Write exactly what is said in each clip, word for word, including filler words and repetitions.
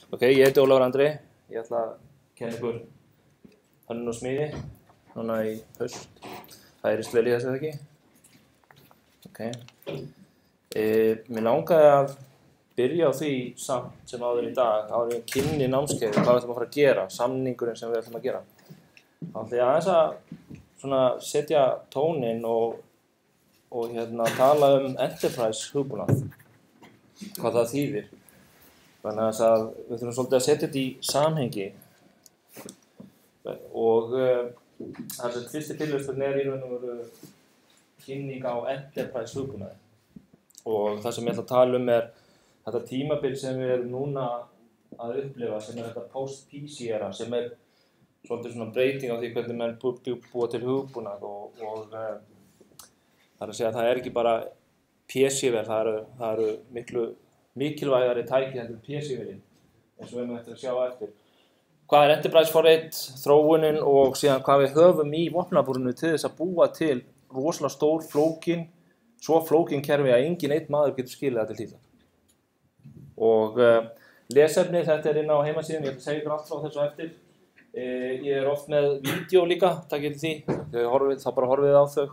Ok, ég heiti Ólafur Andri, ég ætla að kenna ykkur hönnun og smíði núna í haust. Það er í vel í þessu eða ekki? Ok. E, mér langaði að byrja á því samt sem áður í dag, áður í kynni námskeiði, hvað við ætlum að fara að gera, samningurinn sem við ætlum að gera. Þá ætla ég aðeins að svona setja tóninn og, og hérna tala um enterprise hugbúnað, hvað það þýðir. Þannig að við þurfum svolítið að setja þetta í samhengi og uh, þess að fyrsti tilhjóðstöðin er í raun og veru kynning á enterprise hugbúnaði. Og það sem ég ætla að tala um er þetta tímabil sem við erum núna að upplifa, sem er þetta post-P C era, sem er svolítið svona breyting á því hvernig menn bú, bú, búa til hugbúnað og, og uh, það er að segja að það er ekki bara P C-vél, það eru, það eru miklu mikilvægari tæki heldur P C-vélin, eins og við erum eftir að sjá eftir. Hvað er enterprise forrit, þróunin og síðan hvað við höfum í vopnabúrinu til þess að búa til rosalega stór flókin, svo flókin kerfi að engin einn maður getur skilið það til hlítar. Og uh, lesefni, þetta er inn á heimasíðan, ég ætla að segja ykkur allt frá þessu eftir. Uh, ég er oft með vídeo líka, takk fyrir því, þegar horfið, þá bara horfið á þau.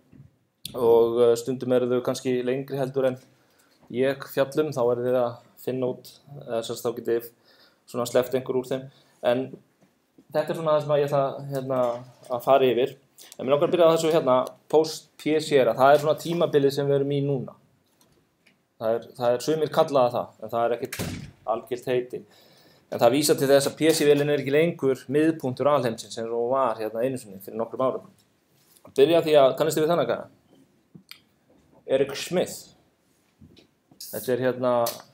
Og uh, stundum eru þau kannski lengri heldur en ég fjallum, þá er þið að finna út, eða sérst þá getið svona sleppt einhver úr þeim. En þetta er svona það sem ég ætla hérna, að fara yfir. En mér langar að byrja á þessu hérna, post-P C era, það er svona tímabilið sem við erum í núna. Það er, það er sumir kallaða það, en það er ekkert algilt heiti. En það vísar til þess að P C-vélin er ekki lengur miðpunktur alheimsins sem hún var hérna einu sinni fyrir nokkrum árum. Byrja því að, kannist þið við þennan gæða? Eric Schmidt. Þetta er hérna,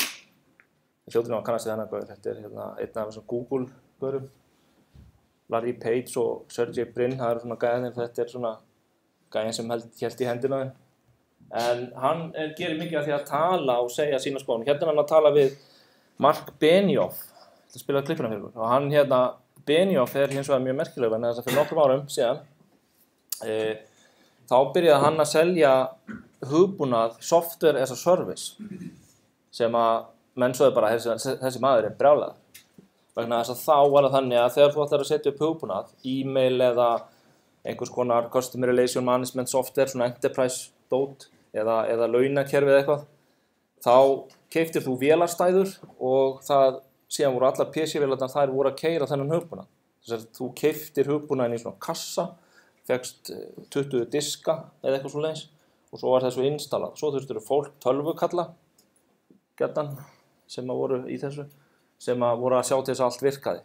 ég hljóti nú að kannast þið þennan gæða, þetta er hérna einn af þessum Google-gæðum. Larry Page og Sergey Brin, það eru svona gæðin, þetta er svona gæðin sem held, held í hendina þeim. En hann er, gerir mikið af því að tala og segja sína skoðun. Hérna er hann að tala við Mark Benioff, þetta spila klippuna fyrir mér. Og hann hérna, Benioff er hins vegar mjög merkileg, en þess að fyrir nokkrum árum síðan, e, þá byrjaði hann að selja hugbúnað software as a service, sem að menn sögðu bara þessi, þessi maður er brjálaður. Vegna þess að þá var það þannig að þegar þú ætlar að setja upp hugbúnað, e-mail eða einhvers konar customer relation management software, svona enterprise dót eða, eða launakerfi eða eitthvað, þá keyptir þú vélarstæður og það, síðan voru allar P C-vélarnar þær voru að keyra þennan hugbúnað. Þess að þú keyptir hugbúnaðinn í svona kassa, fékkst tuttugu diska eða eitthvað svoleiðis og svo var þessu installað. Svo þurftur fólk tölvukalla, gætan, sem að voru í þessu, sem að voru að sjá til þess að allt virkaði.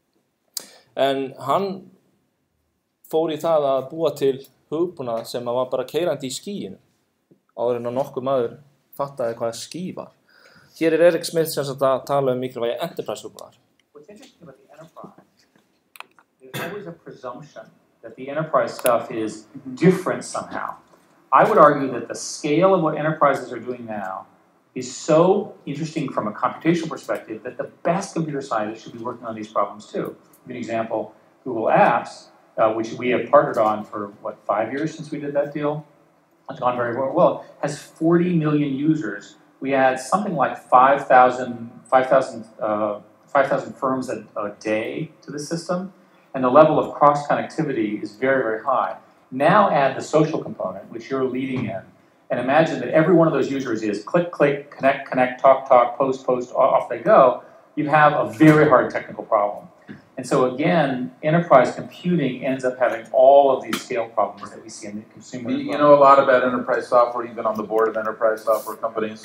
En hann fór í það að búa til hugbúnað sem að var bara keyrandi í skýinu, áður en að nokkuð maður fattaði hvað ský var. Hér er Eric Schmidt sem sagt að tala um mikilvægi enterprise hugbúnaðar. What's interesting about the enterprise, there's always a presumption that the enterprise stuff is different somehow. I would argue that the scale of what enterprises are doing now is so interesting from a computational perspective that the best computer scientists should be working on these problems too. Give an example, Google Apps, uh, which we have partnered on for, what, five years since we did that deal? It's gone very well. Has forty million users. We add something like five thousand uh, firms a, a day to the system, and the level of cross-connectivity is very, very high. Now add the social component, which you're leading in, and imagine that every one of those users is click, click, connect, connect, talk, talk, post, post, off they go. You have a very hard technical problem. And so again, enterprise computing ends up having all of these scale problems that we see in the consumer. You, you know a lot about enterprise software. You've been on the board of enterprise software companies.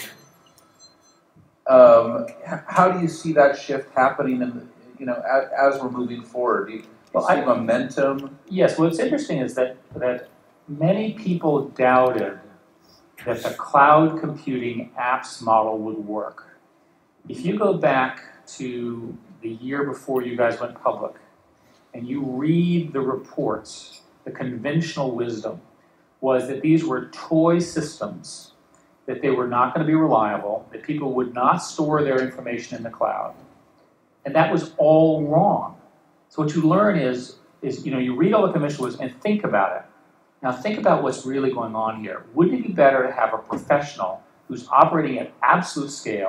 Um, how do you see that shift happening in the, you know, as, as we're moving forward? Do you, do you well, see I, momentum? Yes, what's interesting is that, that many people doubted that the cloud computing apps model would work. If you go back to the year before you guys went public, and you read the reports, the conventional wisdom was that these were toy systems, that they were not going to be reliable, that people would not store their information in the cloud. And that was all wrong. So what you learn is, is you know, you read all the conventional wisdom and think about it. Now think about what's really going on here. Wouldn't it be better to have a professional who's operating at absolute scale,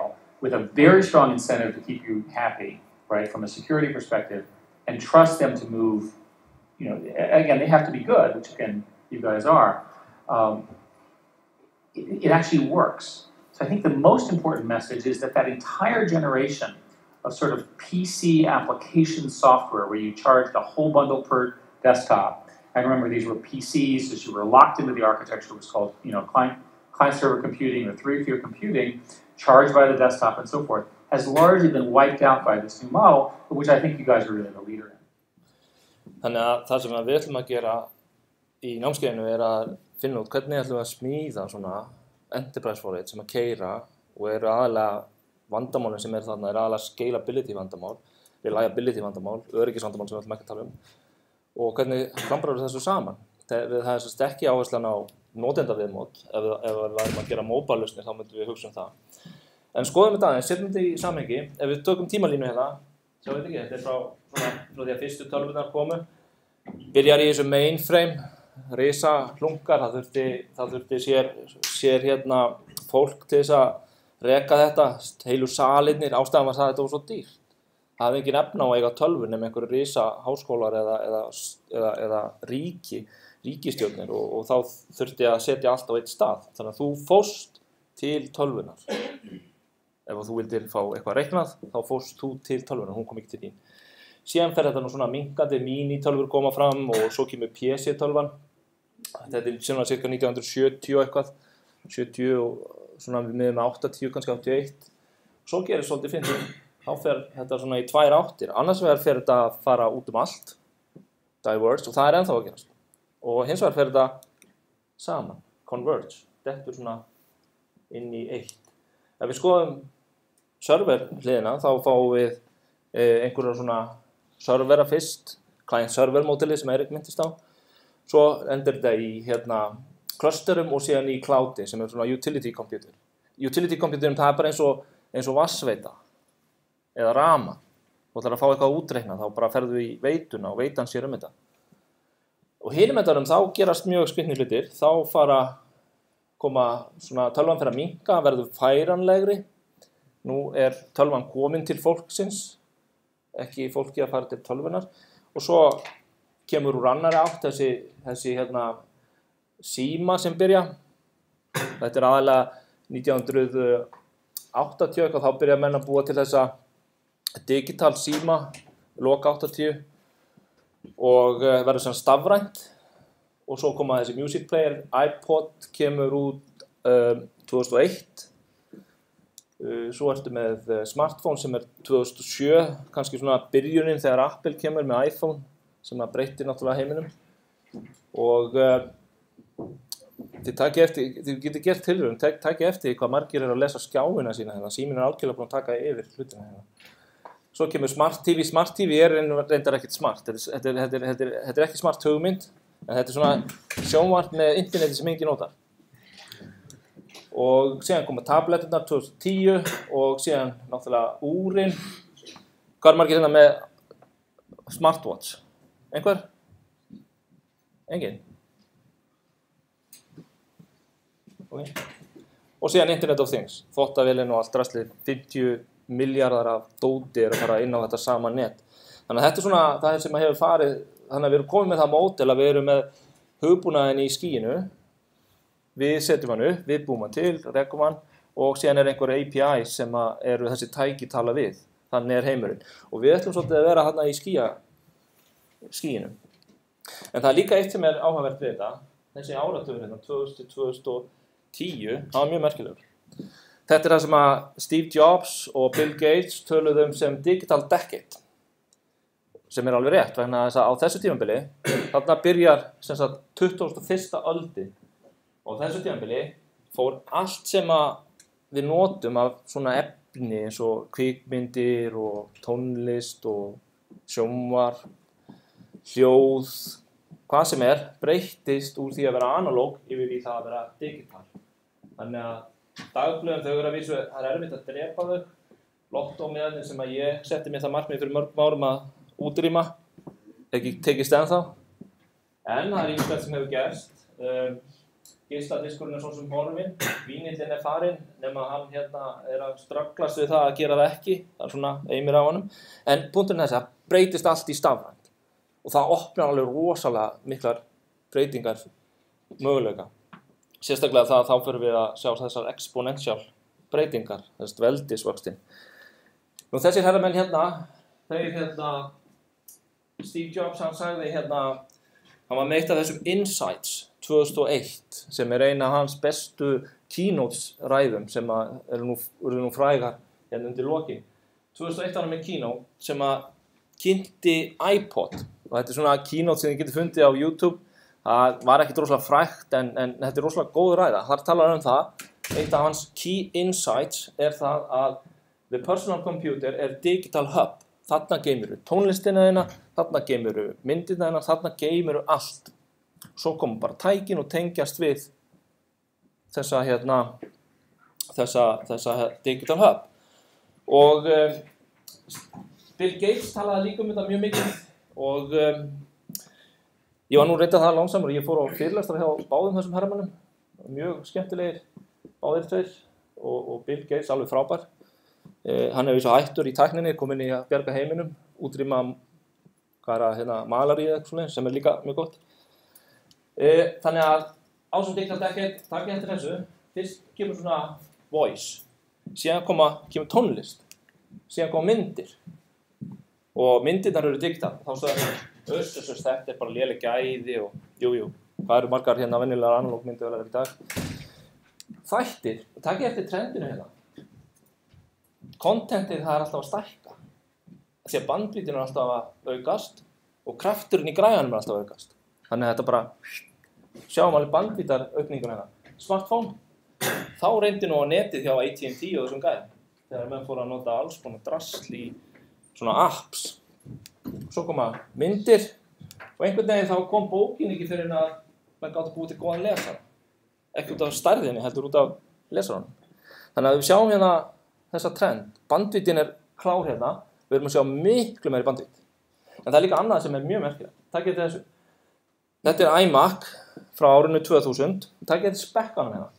with a very strong incentive to keep you happy, right, from a security perspective, and trust them to move, you know, again, they have to be good, which again, you guys are. Um, it, it actually works. So I think the most important message is that that entire generation of sort of P C application software where you charged a whole bundle per desktop. And remember, these were P Cs, so you were locked into the architecture. It was called, you know, client, client-server computing or three-tier computing, charged by the desktop and so forth, has largely been wiped out by this new model, which I think you guys are really the leader in. Þannig að það sem við ætlum að gera í námskeiðinu er að finna út hvernig ætlum við að smíða svona enterprise forrit sem að keyra og eru aðalega vandamálin sem er þarna er aðalega scalability vandamál, reliability vandamál, öryggisvandamál sem við ætlum ekki að tala um og hvernig klamrar við þessu saman. Það er þess ekki áherslan á notendaviðmót, ef, ef við værum að gera móbælausnir þá myndum við hugsa um það. En skoðum þetta aðeins, setjum þetta í samhengi, ef við tökum tímalínu hérna, sjá veit ekki, þetta er frá, svona, frá því að fyrstu tölvurnar komu, byrjar í þessu mainframe, risa hlunkar, það þurfti, það þurfti sér, sér hérna fólk til þess að reka þetta, heilu salirnir, ástæðan var það að þetta var svo dýrt. Það hafði engin efni á að eiga tölvur nema einhverju risa háskólar eða, eða, eða, eða ríki, ríkistjórnir og, og þá þurfti að setja allt á eitt stað. Þannig að þú fórst til tölvunar. Ef þú vildir fá eitthvað reiknað, þá fórst þú til tölvunar, hún kom ekki til þín. Síðan fer þetta nú svona minkandi, mini-tölvur koma fram og svo kemur P C-tölvan. Þetta er svona cirka nítján hundruð sjötíu og eitthvað, sjötíu og svona við miðum með áttatíu, kannski áttatíu og eitt. Svo gerir svolítið fyndið. Þá fer þetta svona í tvær áttir. Annars vegar fer þetta að fara út um allt, diverge, og það er ennþá að gerast. Og hins vegar fer þetta saman, converge, dettur svona inn í eitt. Ef við skoðum server hliðina, þá fáum við eh, einhverja svona servera fyrst, client-server módeli sem Eirík myndist á. Svo endur þetta í hérna clusterum og síðan í cloudi sem er svona utility computer. Utility computerum það er bara eins og, eins og vatnsveita eða rama. Þú ætlar að fá eitthvað útreiknað, þá bara ferðu í veituna og veitan sér um þetta. Og hinum endanum þá gerast mjög skrýtnir hlutir, þá fara koma svona tölvan fyrir að minnka, verður færanlegri. Nú er tölvan komin til fólksins, ekki fólki að fara til tölvunar. Og svo kemur úr annari átt þessi, þessi hérna, síma sem byrja. Þetta er aðalega nítján hundruð áttatíu og þá byrja menn að búa til þessa digital síma, loka áttatíu og verður sem stafrænt og svo koma þessi music player, iPod kemur út um, tvö þúsund og eitt uh, svo ertu með smartphone sem er tvö þúsund og sjö, kannski svona byrjunin þegar Apple kemur með iPhone sem að breytir náttúrulega heiminum og uh, þið takið eftir, þið getið gert tilraun, takið eftir hvað margir eru að lesa skjáina sína hérna, síminn er algjörlega búin að taka yfir hlutina hérna. Svo kemur Smart T V, Smart T V er reyndar ekkert smart, þetta er, þetta er, þetta er, þetta er, þetta er ekki smart hugmynd, en þetta er svona sjónvarp með interneti sem enginn notar. Og síðan koma tableturnar tvö þúsund og tíu og síðan náttúrulega úrin. Hvað er margir hérna með smartwatch? Einhver? Enginn? Okay. Og síðan Internet of Things, þvottavélin og allt draslið, fimmtíu milljarðar af dóti er að fara inn á þetta sama net. Þannig að þetta er svona það sem hefur farið, þannig að við erum komið með það módel að við erum með hugbúnaðinn í skýinu, við setjum hann upp, við búum hann til, rekum hann og síðan er einhver A P I sem eru þessi tæki tala við, þannig er heimurinn. Og við ætlum svolítið að vera hérna í skýja, skýinu. En það er líka eitt sem er áhugavert við þetta, þessi áratugur hérna, tvö þúsund til tvö þúsund og tíu, það var mjög merkilegur. Þetta er það sem að Steve Jobs og Bill Gates töluðu um sem digital decade, sem er alveg rétt, vegna þess að á þessu tímabili, þarna byrjar sem sagt tuttugasta og fyrsta öldin og á þessu tímabili fór allt sem að við notum af svona efni eins og kvikmyndir og tónlist og sjónvarp, hljóð, hvað sem er, breyttist úr því að vera analóg yfir í það að vera digital. Þannig að dagblöðum þau eru að vísu, það er erfitt að drepa þau. Lottómiðarnir sem að ég setti mér það markmið fyrir mörgum árum að útrýma, ekki tekist ennþá. En það er ýmislegt sem hefur gerst. Um, geisladiskurinn er svo sem horfinn, vínillinn er farinn, nema hann hérna er að strögglast við það að gera það ekki, það er svona eimir af honum. En punkturinn er þessi, það breytist allt í stafrænt og það opnar alveg rosalega miklar breytingar möguleika. Sérstaklega það að þá fyrir við að sjá þessar exponential breytingar, þessast veldisvöxtin. Nú þessir herramenn hérna, þeir hérna, Steve Jobs hann sagði hérna, hann var með eitt af þessum Insights tvö þúsund og eitt sem er eina af hans bestu keynotes ræðum sem að eru nú, eru nú frægar hérna undir lokin. tvö þúsund og eitt var hann með keynote sem að kynnti iPod og þetta er svona keynote sem þið getur fundið á YouTube. Það var ekki rosalega frægt en, en þetta er rosalega góð ræða. Þar talar um það, eitt af hans key insights er það að the personal computer er digital hub. Þarna geymir tónlistina þína, þarna geymir myndina þína, þarna geymir allt. Svo koma bara tækin og tengjast við þessa, hérna, þessa, þessa digital hub. Og um, Bill Gates talaði líka um þetta mjög mikið og um, ég var nú reyndað það langsamur. Ég fór á fyrirlestra hjá báðum þessum herramönnum, mjög skemmtilegir, báðir tveir og, og Bill Gates alveg frábær. Uh, hann hefur svo hættur í tækninni, kominn í að bjarga heiminum, útrýma hvað er að hérna, malaríu eitthvað svona sem er líka mjög gott. Uh, þannig að ásum digital decade, takk ég eftir þessu, fyrst kemur svona voice, síðan koma, kemur tónlist, síðan koma myndir og myndirnar eru digital, þá stöðum við öss, öss, öss, þetta er bara léleg gæði og jú, jú, hvað eru margar hérna venjulegar analóg myndir í dag. Þættir, takk ég eftir trendinu hérna. Kontentið það er alltaf að stækka því að bandbreitin er alltaf að aukast og krafturinn í græjanum er alltaf að aukast. Þannig að þetta bara, sjáum alveg bandbreitar aukningun hérna. Smartphone, þá reyndi nú á netið hjá A T and T og þessum gæðum þegar menn fóru að nota alls konar drasl í svona apps. Svo koma myndir og einhvern veginn þá kom bókin ekki fyrir en að menn gátu búið til góðan lesara. Ekki út af stærðinni, heldur út af lesaranum. Þannig að við sjáum hérna þessa trend, bandvitin er klár hérna, við erum að sjá miklu meiri bandvit. En það er líka annað sem er mjög merkilegt. Takk eftir þessu. Þetta er iMac frá árinu tvö þúsund. Takk eftir spekkanum hérna.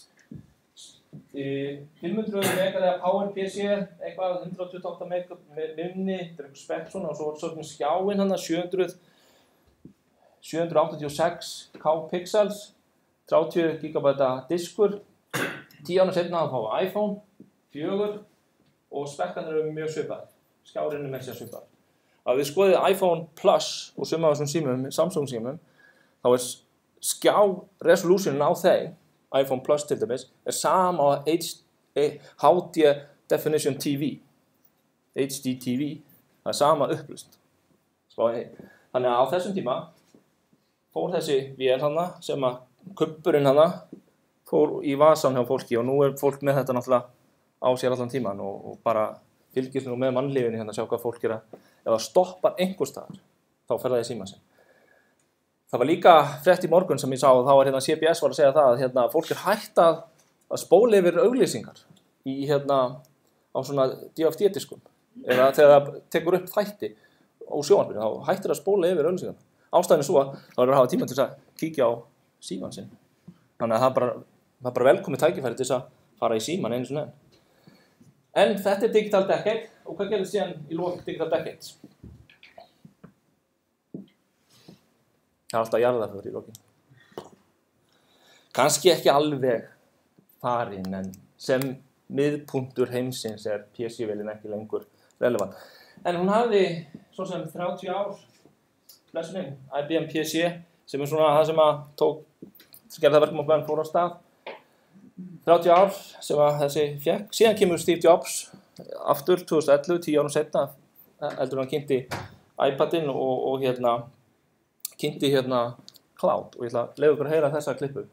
fimm hundruð megar eða PowerPC, eitthvað hundrað tuttugu og átta megar minni, þetta er eitthvað spekk svona og svo er svona skjáin hérna, sjö hundruð, sjö hundruð áttatíu og sex K pixels, þrjátíu gigabæta diskur, tíu ára seinna að fá iPhone fjögur og spekkanir eru mjög svipaðir, skjárinn er með sér svipaðir. Að við skoðið iPhone Plus og suma af þessum símum, Samsung símum, þá er skjá resolutionin á þeim, iPhone Plus til dæmis, er sama á H D Definition T V, H D T V, það er sama upplust. Þannig að á þessum tíma fór þessi vél hana sem að kubburinn hana fór í vasan hjá fólki og nú er fólk með þetta náttúrulega á sér allan tíman og, og bara fylgist nú með mannlífinu hérna að sjá hvað fólk er að, ef það stoppar einhvers staðar, þá fer það í síma sinn. Það var líka frétt í morgun sem ég sá, þá var hérna C B S var að segja það að hérna fólk er hætt að, að spóla yfir auglýsingar í hérna á svona D V D-diskum, eða þegar það tekur upp þætti á sjónvarpinu, þá hættir að spóla yfir auglýsingar. Ástæðan er svo að þá er að hafa tíma til að kíkja á síman sinn. Þannig að það er bara, það er bara velkomið tækifæri til að fara í síman einu svona enn. En þetta er digital decade og hvað gerðist síðan í lok digital decades? Það er alltaf jarðarför í lokin. Kannski ekki alveg farin en sem miðpunktur heimsins er P C-vélin ekki lengur relevant. En hún hafði svo sem þrjátíu ár blessunin, I B M P C sem er svona það sem að tók gerði það verkum á meðan fór á stað. þrjátíu ár sem að þessi fekk. Síðan kemur Steve Jobs aftur tvö þúsund og ellefu, tíu árum seinna, heldur hann kynnti iPadinn og, og hérna kynnti hérna Cloud og ég ætla að leyfa ykkur að heyra þessa klippu.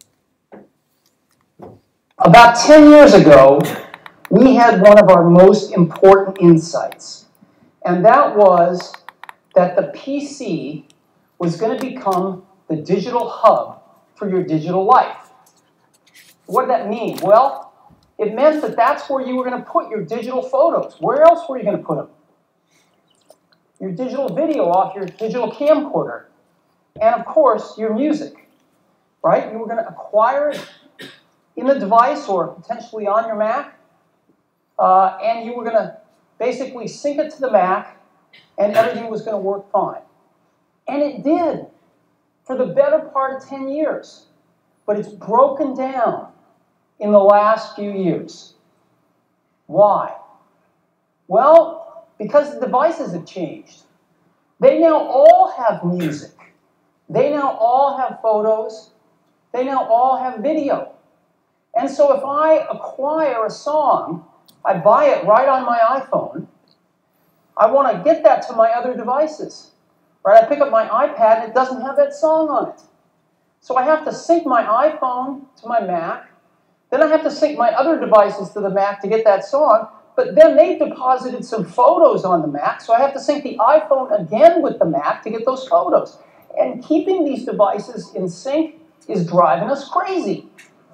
About ten years ago, we had one of our most important insights, and that was that the P C was going to become the digital hub for your digital life. What did that mean? Well, it meant that that's where you were going to put your digital photos. Where else were you going to put them? Your digital video off your digital camcorder. And of course, your music. right? You were going to acquire it in a device or potentially on your Mac, uh, and you were going to basically sync it to the Mac, and everything was going to work fine. And it did for the better part of ten years. But it's broken down in the last few years. Why? Well, because the devices have changed. They now all have music. They now all have photos. They now all have video. And so if I acquire a song, I buy it right on my iPhone, I want to get that to my other devices. Right? I pick up my iPad and it doesn't have that song on it. So I have to sync my iPhone to my Mac. Then I have to sync my other devices to the Mac to get that song. But then they've deposited some photos on the Mac, so I have to sync the iPhone again with the Mac to get those photos. And keeping these devices in sync is driving us crazy.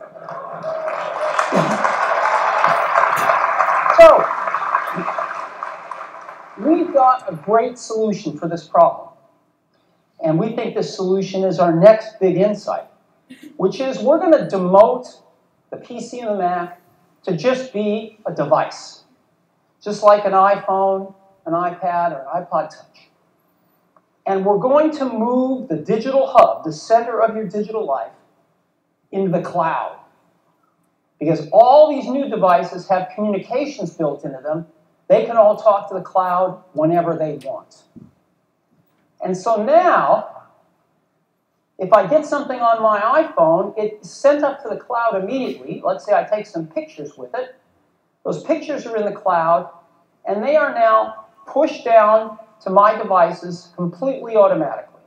So, we've got a great solution for this problem. And we think this solution is our next big insight, which is we're going to demote the P C and the Mac to just be a device, just like an iPhone, an iPad, or an iPod Touch. And we're going to move the digital hub, the center of your digital life, into the cloud. Because all these new devices have communications built into them. They can all talk to the cloud whenever they want. And so now, if I get something on my iPhone, it's sent up to the cloud immediately. Let's say I take some pictures with it. Those pictures are in the cloud, and they are now pushed down to my devices completely automatically.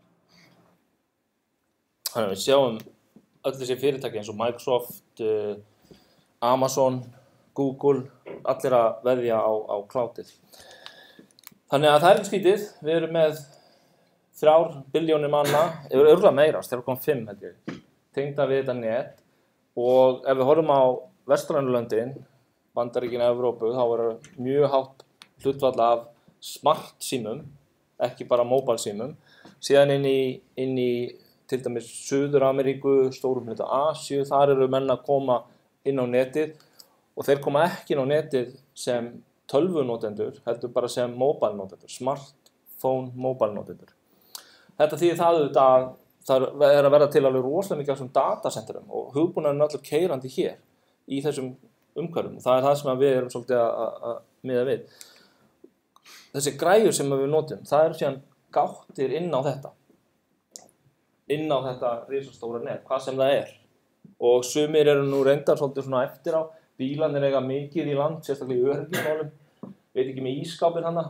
Þannig að við sjáum öll þessi fyrirtæki eins og Microsoft, uh, Amazon, Google, allir að veðja á, á cloudið. Þannig að það er ekki skrítið, við erum með þrjár billjónir manna, eða örgulega meira, þrjár komma fimm held ég, tengda við þetta net, og ef við horfum á vestrænu löndin, Bandaríkin, Evrópu, þá er mjög hátt hlutfall af smart símum, ekki bara mobile símum, síðan inn í, inn í til dæmis Suður-Ameríku, stórum hluta Asíu, þar eru menn að koma inn á netið og þeir koma ekki inn á netið sem tölvunotendur, heldur bara sem mobile notendur, smartphone mobile notendur. Þetta þýðir það auðvitað að það er að verða til alveg rosalega mikið af þessum datacenterum og hugbúnaðurinn er allur keyrandi hér í þessum umhverfum. Það er það sem við erum svolítið að, að miða við. Þessi græjur sem við notum, það eru síðan gáttir inn á þetta. Inn á þetta risastóra net, hvað sem það er. Og sumir eru nú reyndar svolítið svona eftir á. Bílarnir eiga mikið í land, sérstaklega í öryggismálum. Veit ekki með ískápin hana.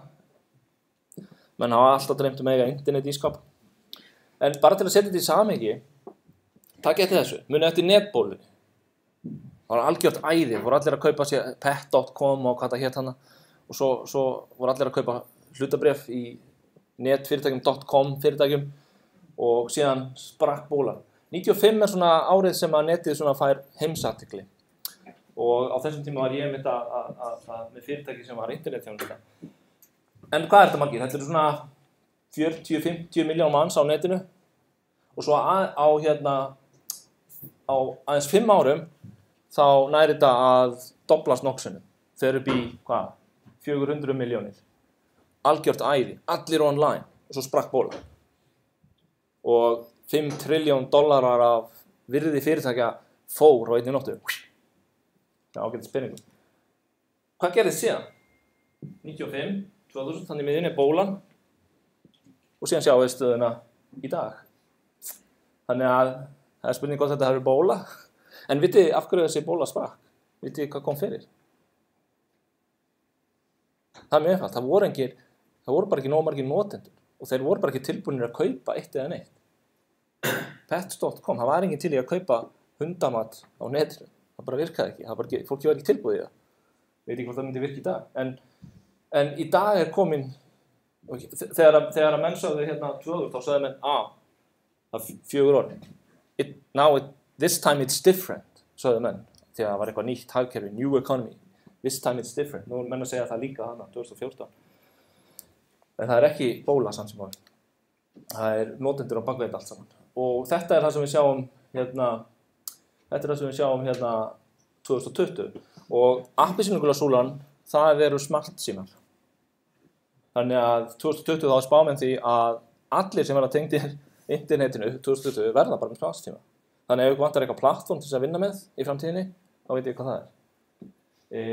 Menn hafa alltaf dreymt um að eiga internet ískáp. En bara til að setja þetta í samhengi, takk eftir þessu, muni eftir netbólunni. Það var algjört æði, voru allir að kaupa sér pet dot com og hvað það hét hana. Og svo, svo voru allir að kaupa hlutabréf í netfyrirtækjum dot com fyrirtækjum og síðan sprakk bólan. níutíu og fimm er svona árið sem að netið svona fær heimsathygli. Og á þessum tíma var ég með þetta með fyrirtæki sem var internetþjónusta. En hvað er þetta margir? Þetta eru svona fjörutíu til fimmtíu milljón manns á netinu og svo á, á hérna á aðeins fimm árum þá næri þetta að doblast nokksunum. Þau eru upp í hvað? fjögur hundruð milljónir. Algjört æði, allir online og svo sprakk bóla. Og fimm trilljón dollarar af virði fyrirtækja fór á einni nóttu. Já, ágætis peningum. Hvað gerðist síðan? níutíu og fimm, tvö þúsund, þannig miðjunni er bólan og síðan sjáum við stöðuna í dag. Þannig að það er spurning hvort þetta hefur bóla. En vitið af hverju þessi bóla sprakk? Vitið hvað kom fyrir? Það er mjög einfalt. Það voru, engir, það voru bara ekki nóg margir notendur og þeir voru bara ekki tilbúinir að kaupa eitt eða neitt. pet dot com, það var engin til í að kaupa hundamat á netinu. Það bara virkaði ekki. Það bara ekki, fólki var ekki tilbúið í það. Veit ekki hvort það myndi virka í dag. En, en í dag er komin, þegar, þegar að menn sögðu hérna tvö þúsund, þá sögðu menn, ah, það er fjögur orð. It, now, it, this time it's different, sögðu menn. Þegar það var eitthvað nýtt hagkerfi, new economy. This time it's different. Nú er menn að segja það líka þarna, tvö þúsund og fjórtán. En það er ekki bóla samt sem áður. Það er notendur á bakveit allt saman. Og þetta er það sem við sjáum hérna, þetta er það sem við sjáum hérna tvö þúsund tuttugu og appelsínugula súlan, það eru smartsímar. Þannig að tvö þúsund tuttugu þá er spámenn því að allir sem verða tengdir internetinu tvö þúsund tuttugu verða bara með smartsíma. Þannig að ef ykkur vantar eitthvað plattform til þess að vinna með í framtíðinni, þá veit ég hvað það er. E,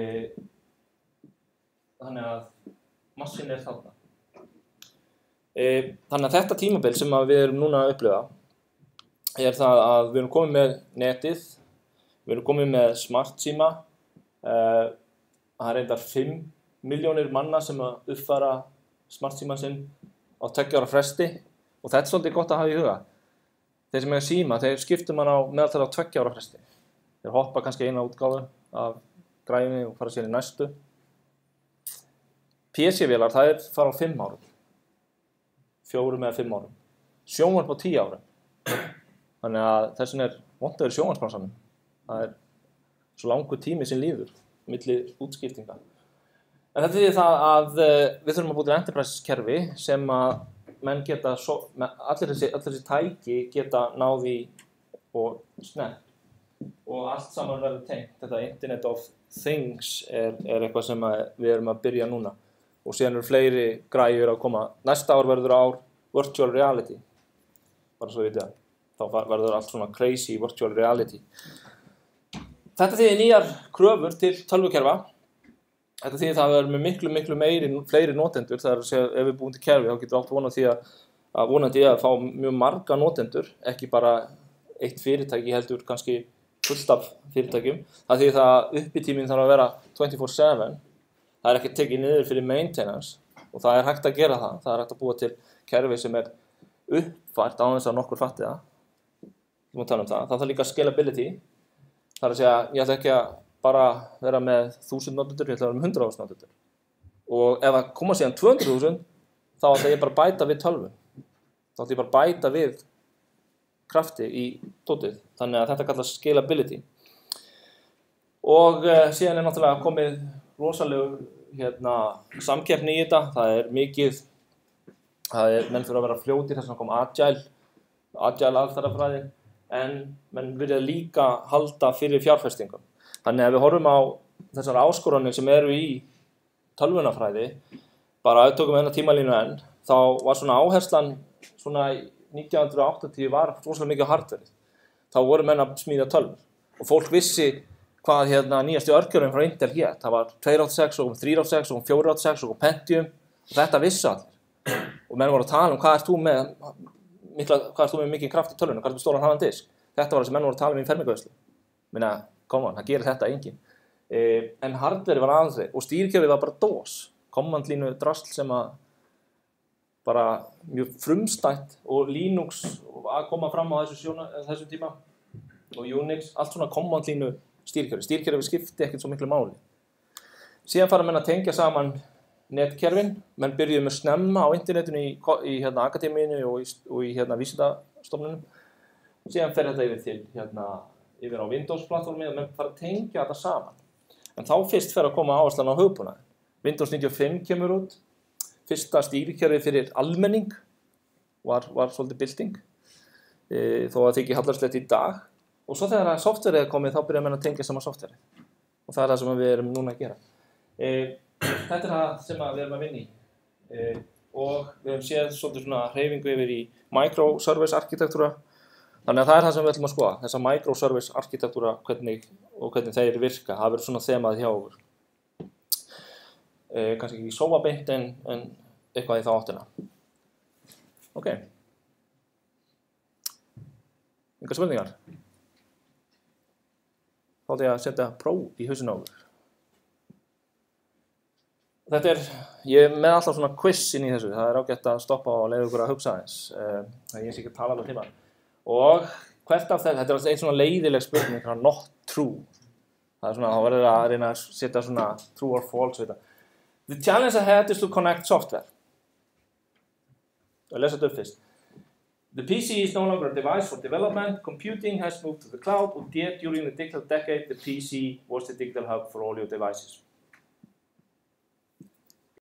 þannig að massin er þarna. E, þannig að þetta tímabil sem við erum núna að upplifa er það að við erum komið með netið, við erum komið með smartsíma, uh, það er reyndar fimm milljónir manna sem að uppfæra smartsíman sinn á tveggja ára fresti og þetta er svolítið gott að hafa í huga. Þeir sem eiga síma, þeir skiptum hann á meðaltali á tveggja ára fresti. Þeir hoppa kannski eina útgáfu af græjunni og fara sér í næstu. P C-vélar, það er fara á fimm árum, fjórum eða fimm árum. Sjónvarp á tíu árum. Þannig að þessin er vont að vera sjónvarpsbransanum. Það er svo langur tími sem líður, milli útskiptinga. En þetta er það að við þurfum að búið til enterprise kerfi sem að menn geta, so, allir þessi, allir þessi tæki geta náði og snett. Og allt saman verður tengt. Þetta Internet of Things er, er eitthvað sem við erum að byrja núna. Og síðan eru fleiri græjur að koma. Næsta ár verður ár virtual reality. Bara svo vitið það. Þá verður allt svona crazy virtual reality. Þetta þýðir nýjar kröfur til tölvukerfa. Þetta þýðir það að við erum með miklu, miklu meiri, fleiri notendur. Það er að segja, ef við búum til kerfi, þá getur átt vonað því að, að vonandi að fá mjög marga notendur, ekki bara eitt fyrirtæki heldur kannski fullt af fyrirtækjum. Það þýðir það að uppitíminn þarf að vera twenty-four seven. Það er ekki tekið niður fyrir maintenance og það er hægt að gera það. Það er hægt að búa til kerfi sem er uppfært á þess að nokkur fatti það. Um það. það þarf líka scalability. Það er að segja, ég ætla ekki að bara vera með þúsund notendur, ég ætla að vera með hundrað þúsund notendur. Og ef það koma síðan tvö hundruð þúsund, þá ætla ég bara að bæta við tölvu. Þá ætla ég bara að bæta við krafti í dótið. Þannig að þetta kallast scalability. Og uh, síðan er náttúrulega komið rosalegu hérna, samkeppni í þetta. Það er mikið, það er menn fyrir að vera fljótir, þess að koma agile, agile aðferðafræði. En menn vilja líka halda fyrir fjárfestingum. Þannig að við horfum á þessar áskoranir sem eru í tölvunafræði, bara að tökum hennar tímalínu enn, þá var svona áherslan svona nítján hundruð áttatíu var rosalega mikið á hardverið. Þá voru menn að smíða tölvur og fólk vissi hvað hérna nýjastu örgjörðin frá Intel hét. Það var tvö áttatíu og sex og þrjú áttatíu og sex og fjögur áttatíu og sex og Pentium og þetta vissi allir. Og menn voru að tala um hvað ert þú með Mikla, hvað er þú með mikið kraft í tölvunum, hvað er þú stóran harðan disk? Þetta var það sem menn voru að tala um í fermingaveislu. Minna, come on, það gerir þetta enginn. E, en hardveri var aðeins og stýrikerfið var bara DOS. Command-línu drasl sem að bara mjög frumstætt og Linux að koma fram á þessu, sjóna, þessu tíma og Unix, allt svona command-línu stýrikerfi. Stýrikerfið skipti ekkert svo miklu máli. Síðan fara menn að tengja saman netkerfin, menn byrjuðu með snemma á internetinu í, í hérna, akademíinu og í, og í hérna, vísindastofnunum. Síðan fer þetta yfir til hérna, yfir á Windows-plattformi og menn fara að tengja þetta saman. En þá fyrst fer að koma áherslan á hugbúnaðinn. Windows níutíu og fimm kemur út, fyrsta stýrikerfi fyrir almenning var, var svolítið bylting, e, þó að það þykir hallarslegt í dag. Og svo þegar softverið er komið, þá byrja menn að tengja saman softverið. Og það er það sem við erum núna að gera. E, Þetta er það sem við erum að vinna í e, og við hefum séð svolítið svona hreyfingu yfir í microservice arkitektúra. Þannig að það er það sem við ætlum að skoða, þessa microservice arkitektúra hvernig, og hvernig þeir virka. Það verður svona þemað hjá okkur. E, kannski ekki sóa beint en, en eitthvað í þá áttina. Ok. Engar spurningar? Þá ætla ég að setja próf í hausinn á okkur. Þetta er, ég er með alltaf svona quiz inn í þessu, það er ágætt að stoppa og leiða ykkur að hugsa aðeins. Það er ég sé ekki að tala alveg tíma. Og hvert af þetta, þetta er einn svona leiðileg spurning, svona not true. Það er svona, þá verður að reyna að setja svona true or false við þetta. The challenge ahead is to connect software. Ég lesa þetta upp fyrst. The P C is no longer a device for development, computing has moved to the cloud, and yet during the digital decade, the P C was the digital hub for all your devices.